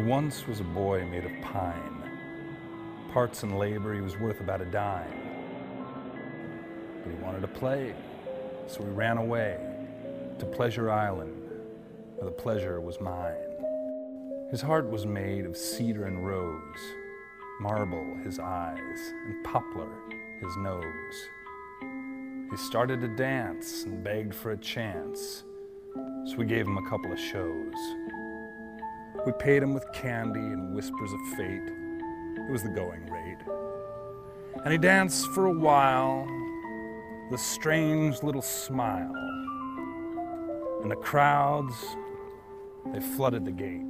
There once was a boy made of pine. Parts and labor, he was worth about a dime. But he wanted to play, so he ran away to Pleasure Island, where the pleasure was mine. His heart was made of cedar and rose, marble his eyes, and poplar his nose. He started to dance and begged for a chance, so we gave him a couple of shows. We paid him with candy and whispers of fate. It was the going rate. And he danced for a while with a strange little smile. And the crowds, they flooded the gate.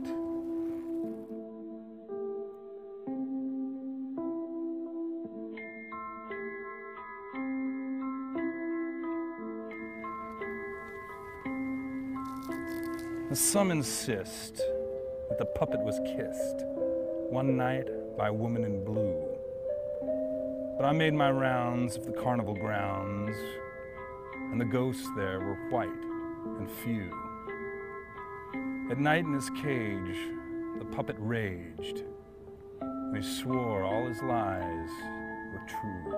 And some insist that the puppet was kissed one night by a woman in blue. But I made my rounds of the carnival grounds, and the ghosts there were white and few. At night in his cage, the puppet raged, and he swore all his lies were true.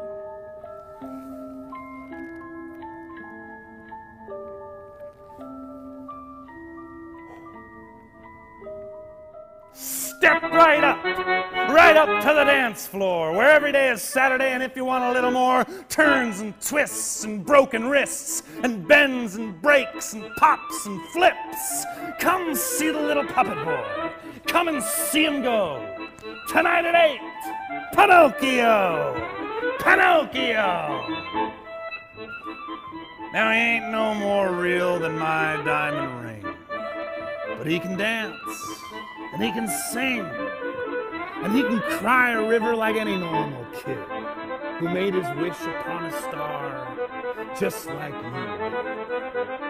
Step right up to the dance floor, where every day is Saturday, and if you want a little more, turns and twists and broken wrists, and bends and breaks and pops and flips. Come see the little puppet boy. Come and see him go. Tonight at 8, Pinocchio! Pinocchio! Now he ain't no more real than my diamond ring, but he can dance. And he can sing, and he can cry a river like any normal kid who made his wish upon a star just like you did.